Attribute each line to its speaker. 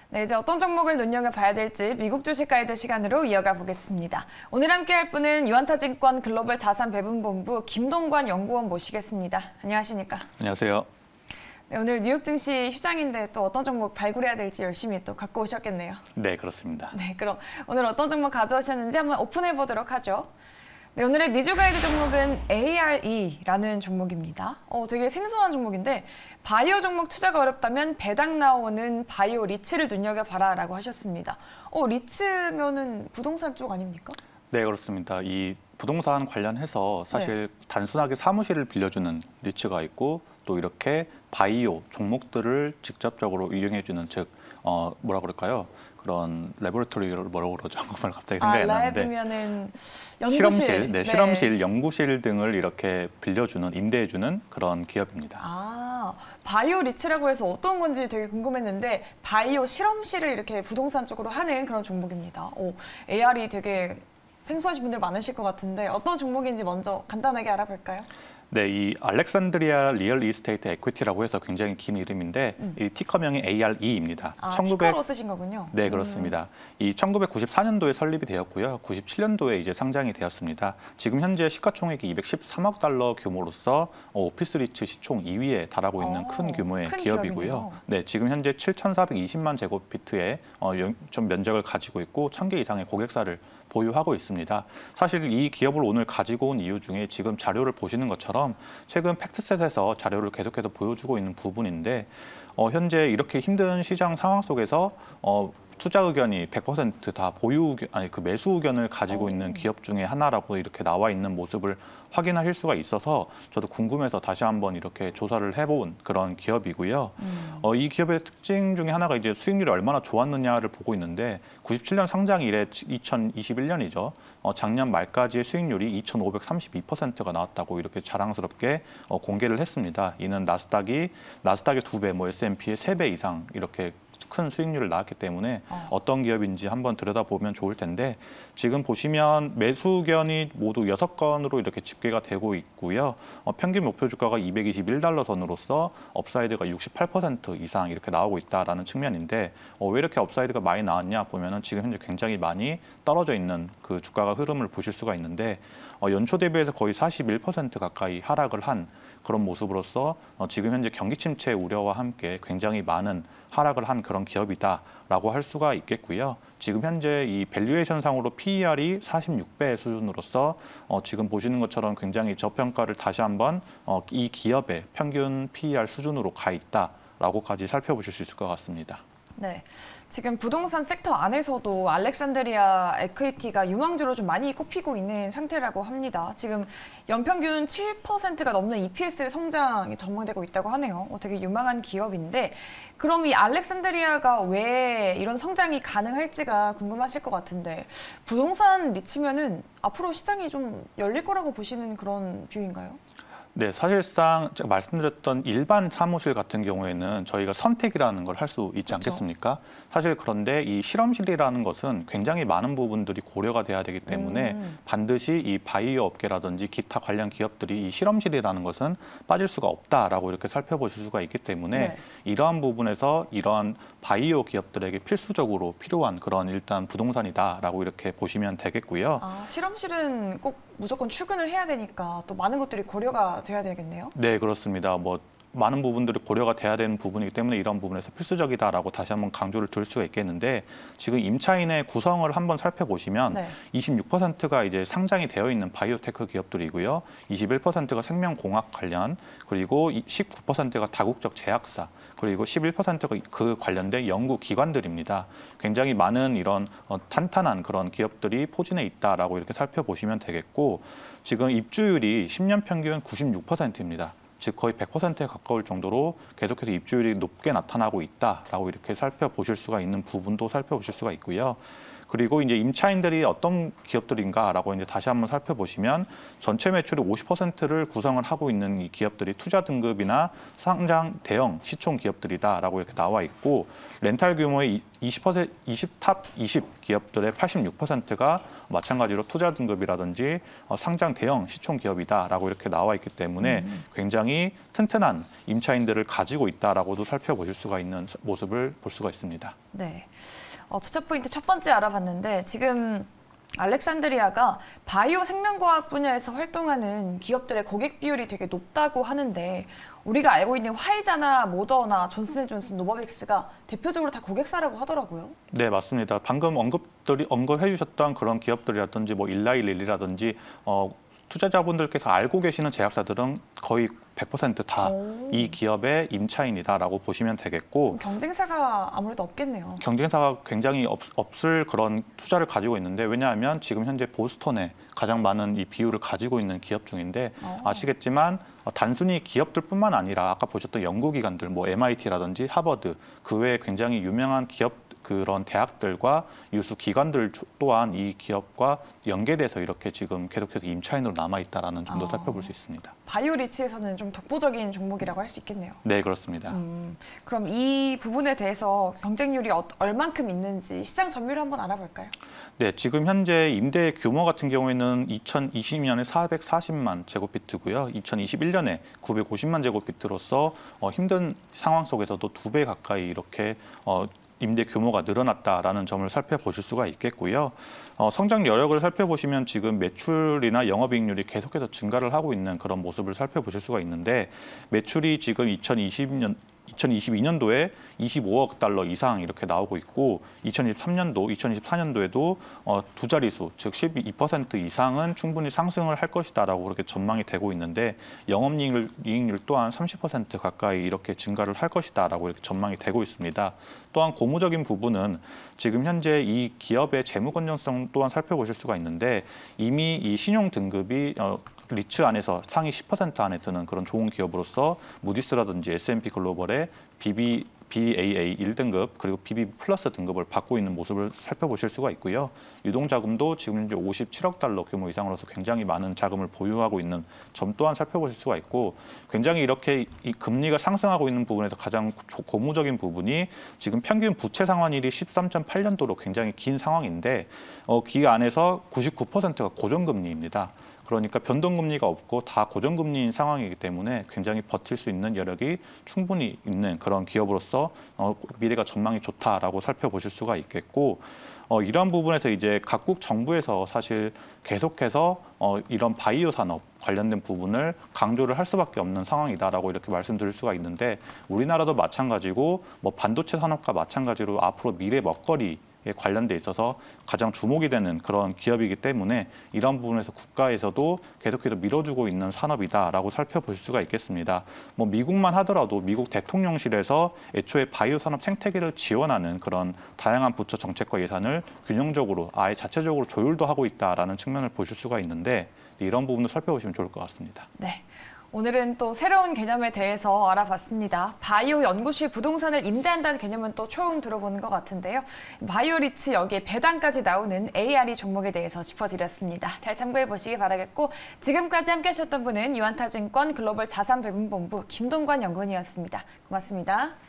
Speaker 1: 네, 이제 어떤 종목을 눈여겨봐야 될지 미국 주식 가이드 시간으로 이어가 보겠습니다. 오늘 함께할 분은 유한타증권 글로벌 자산배분본부 김동관 연구원 모시겠습니다. 안녕하십니까?
Speaker 2: 안녕하세요.
Speaker 1: 네, 오늘 뉴욕 증시 휴장인데 또 어떤 종목 발굴해야 될지 열심히 또 갖고 오셨겠네요.
Speaker 2: 네, 그렇습니다.
Speaker 1: 네, 그럼 오늘 어떤 종목 가져오셨는지 한번 오픈해 보도록 하죠. 네, 오늘의 미주 가이드 종목은 ARE라는 종목입니다. 되게 생소한 종목인데 바이오 종목 투자가 어렵다면 배당 나오는 바이오 리츠를 눈여겨봐라 라고 하셨습니다. 리츠면은 부동산 쪽 아닙니까?
Speaker 2: 네, 그렇습니다. 이 부동산 관련해서 사실 단순하게 사무실을 빌려주는 리츠가 있고 또 이렇게 바이오 종목들을 직접적으로 이용해주는 즉 뭐라 그럴까요? 그런 레보레토리를 뭐라고 그러죠? 한국말 갑자기 생각이 안 나는데
Speaker 1: 랩이면은 연구실,
Speaker 2: 실험실, 연구실 등을 이렇게 빌려주는, 임대해주는 그런 기업입니다.
Speaker 1: 바이오 리츠라고 해서 어떤 건지 되게 궁금했는데 바이오 실험실을 이렇게 부동산 쪽으로 하는 그런 종목입니다. AR이 되게 생소하신 분들 많으실 것 같은데 어떤 종목인지 먼저 간단하게 알아볼까요?
Speaker 2: 네, 이 알렉산드리아 리얼 이스테이트 에퀴티라고 해서 굉장히 긴 이름인데 이 티커명이 ARE입니다.
Speaker 1: 티커로 쓰신 거군요.
Speaker 2: 네, 그렇습니다. 이 1994년도에 설립이 되었고요. 97년도에 이제 상장이 되었습니다. 지금 현재 시가총액이 213억 달러 규모로서 오피스 리츠 시총 2위에 달하고 있는 큰 규모의 기업이고요.
Speaker 1: 기업이네요.
Speaker 2: 네, 지금 현재 7,420만 제곱피트의 좀 면적을 가지고 있고 1,000개 이상의 고객사를 보유하고 있습니다. 사실 이 기업을 오늘 가지고 온 이유 중에 지금 자료를 보시는 것처럼 최근 팩트셋에서 자료를 계속해서 보여주고 있는 부분인데 현재 이렇게 힘든 시장 상황 속에서 투자 의견이 100%다 매수 의견을 가지고 있는 기업 중에 하나라고 이렇게 나와 있는 모습을 확인하실 수가 있어서 저도 궁금해서 다시 한번 이렇게 조사를 해본 그런 기업이고요. 이 기업의 특징 중에 하나가 이제 수익률이 얼마나 좋았느냐를 보고 있는데 97년 상장 이래 2021년이죠. 작년 말까지의 수익률이 2,532%가 나왔다고 이렇게 자랑스럽게 공개를 했습니다. 이는 나스닥의 2배, S&P의 3배 이상 이렇게 큰 수익률을 나왔기 때문에 어떤 기업인지 한번 들여다보면 좋을 텐데 지금 보시면 매수 의견이 모두 6건으로 이렇게 집계가 되고 있고요. 평균 목표 주가가 221달러 선으로서 업사이드가 68% 이상 이렇게 나오고 있다라는 측면인데 왜 이렇게 업사이드가 많이 나왔냐 보면은 지금 현재 굉장히 많이 떨어져 있는 그 주가가 흐름을 보실 수가 있는데 연초 대비해서 거의 41% 가까이 하락을 한 그런 모습으로서 지금 현재 경기 침체 우려와 함께 굉장히 많은 하락을 한 그런 기업이다라고 할 수가 있겠고요. 지금 현재 이 밸류에이션상으로 PER이 46배 수준으로서 지금 보시는 것처럼 굉장히 저평가를 다시 한번 이 기업의 평균 PER 수준으로 가 있다라고까지 살펴보실 수 있을 것 같습니다.
Speaker 1: 네, 지금 부동산 섹터 안에서도 알렉산드리아 에퀴티가 유망주로 좀 많이 꼽히고 있는 상태라고 합니다. 지금 연평균 7%가 넘는 EPS 성장이 전망되고 있다고 하네요. 되게 유망한 기업인데 그럼 이 알렉산드리아가 왜 이런 성장이 가능할지가 궁금하실 것 같은데 부동산 리츠면은 앞으로 시장이 좀 열릴 거라고 보시는 그런 뷰인가요?
Speaker 2: 네, 사실상 제가 말씀드렸던 일반 사무실 같은 경우에는 저희가 선택이라는 걸 할 수 있지 않겠습니까? 사실 그런데 이 실험실이라는 것은 굉장히 많은 부분들이 고려가 돼야 되기 때문에 반드시 이 바이오 업계라든지 기타 관련 기업들이 이 실험실이라는 것은 빠질 수가 없다라고 이렇게 살펴보실 수가 있기 때문에 이러한 부분에서 이러한 바이오 기업들에게 필수적으로 필요한 그런 일단 부동산이다라고 이렇게 보시면 되겠고요.
Speaker 1: 실험실은 꼭 무조건 출근을 해야 되니까 또 많은 것들이 고려가 돼야 되겠네요.
Speaker 2: 네, 그렇습니다. 많은 부분들이 고려가 돼야 되는 부분이기 때문에 이런 부분에서 필수적이다라고 다시 한번 강조를 둘 수가 있겠는데 지금 임차인의 구성을 한번 살펴보시면 26%가 이제 상장이 되어 있는 바이오테크 기업들이고요. 21%가 생명공학 관련, 그리고 19%가 다국적 제약사, 그리고 11%가 그 관련된 연구기관들입니다. 굉장히 많은 이런 탄탄한 그런 기업들이 포진해 있다라고 이렇게 살펴보시면 되겠고 지금 입주율이 10년 평균 96%입니다. 즉 거의 100%에 가까울 정도로 계속해서 입주율이 높게 나타나고 있다라고 이렇게 살펴보실 수가 있는 부분도 살펴보실 수가 있고요. 그리고 이제 임차인들이 어떤 기업들인가라고 이제 다시 한번 살펴보시면 전체 매출의 50%를 구성을 하고 있는 이 기업들이 투자 등급이나 상장 대형 시총 기업들이다라고 이렇게 나와 있고 렌탈 규모의 20탑 20 기업들의 86%가 마찬가지로 투자 등급이라든지 상장 대형 시총 기업이다라고 이렇게 나와 있기 때문에 굉장히 튼튼한 임차인들을 가지고 있다라고도 살펴보실 수가 있는 모습을 볼 수가 있습니다.
Speaker 1: 네. 투자 포인트 첫 번째 알아봤는데 지금 알렉산드리아가 바이오 생명과학 분야에서 활동하는 기업들의 고객 비율이 되게 높다고 하는데 우리가 알고 있는 화이자나 모더나 존슨앤존슨, 노바백스가 대표적으로 다 고객사라고 하더라고요.
Speaker 2: 네, 맞습니다. 방금 언급해 주셨던 그런 기업들이라든지 뭐 일라이 릴리라든지 투자자분들께서 알고 계시는 제약사들은 거의 100% 다 이 기업의 임차인이다라고 보시면 되겠고
Speaker 1: 경쟁사가 아무래도 없겠네요.
Speaker 2: 경쟁사가 굉장히 없을 그런 투자를 가지고 있는데 왜냐하면 지금 현재 보스턴에 가장 많은 이 비율을 가지고 있는 기업 중인데 아시겠지만 단순히 기업들뿐만 아니라 아까 보셨던 연구기관들 뭐 MIT라든지 하버드 그 외에 굉장히 유명한 기업 그런 대학들과 유수 기관들 또한 이 기업과 연계돼서 이렇게 지금 계속해서 임차인으로 남아있다라는 점도 살펴볼 수 있습니다.
Speaker 1: 바이오 리치에서는 좀 독보적인 종목이라고 할 수 있겠네요.
Speaker 2: 네, 그렇습니다.
Speaker 1: 그럼 이 부분에 대해서 경쟁률이 얼만큼 있는지 시장 점유율 한번 알아볼까요?
Speaker 2: 네, 지금 현재 임대 규모 같은 경우에는 2020년에 440만 제곱피트고요. 2021년에 950만 제곱피트로서 힘든 상황 속에서도 2배 가까이 이렇게 임대 규모가 늘어났다라는 점을 살펴보실 수가 있겠고요. 성장 여력을 살펴보시면 지금 매출이나 영업이익률이 계속해서 증가를 하고 있는 그런 모습을 살펴보실 수가 있는데 매출이 지금 2022년도에 25억 달러 이상 이렇게 나오고 있고 2023년도, 2024년도에도 두 자릿수, 즉 12% 이상은 충분히 상승을 할 것이다라고 그렇게 전망이 되고 있는데 영업이익률 또한 30% 가까이 이렇게 증가를 할 것이다라고 이렇게 전망이 되고 있습니다. 또한 고무적인 부분은 지금 현재 이 기업의 재무 건전성 또한 살펴보실 수가 있는데 이미 이 신용 등급이 리츠 안에서 상위 10% 안에 드는 그런 좋은 기업으로서 무디스라든지 S&P 글로벌의 BAA 1등급 그리고 BB 플러스 등급을 받고 있는 모습을 살펴보실 수가 있고요. 유동자금도 지금 현재 57억 달러 규모 이상으로서 굉장히 많은 자금을 보유하고 있는 점 또한 살펴보실 수가 있고 굉장히 이렇게 이 금리가 상승하고 있는 부분에서 가장 고무적인 부분이 지금 평균 부채 상환일이 13.8년도로 굉장히 긴 상황인데 그 안에서 99%가 고정금리입니다. 그러니까 변동금리가 없고 다 고정금리인 상황이기 때문에 굉장히 버틸 수 있는 여력이 충분히 있는 그런 기업으로서 미래가 전망이 좋다라고 살펴보실 수가 있겠고 이러한 부분에서 이제 각국 정부에서 사실 계속해서 이런 바이오 산업 관련된 부분을 강조를 할 수밖에 없는 상황이다라고 이렇게 말씀드릴 수가 있는데 우리나라도 마찬가지고 뭐 반도체 산업과 마찬가지로 앞으로 미래 먹거리 관련돼 있어서 가장 주목이 되는 그런 기업이기 때문에 이런 부분에서 국가에서도 계속해서 밀어주고 있는 산업이다라고 살펴보실 수가 있겠습니다. 뭐 미국만 하더라도 미국 대통령실에서 애초에 바이오 산업 생태계를 지원하는 그런 다양한 부처 정책과 예산을 균형적으로 아예 자체적으로 조율도 하고 있다라는 측면을 보실 수가 있는데 이런 부분도 살펴보시면 좋을 것 같습니다.
Speaker 1: 네. 오늘은 또 새로운 개념에 대해서 알아봤습니다. 바이오 연구실 부동산을 임대한다는 개념은 또 처음 들어보는 것 같은데요. 바이오 리츠 여기에 배당까지 나오는 ARE 종목에 대해서 짚어드렸습니다. 잘 참고해 보시기 바라겠고 지금까지 함께 하셨던 분은 유한타증권 글로벌 자산배분본부 김동관 연구원이었습니다. 고맙습니다.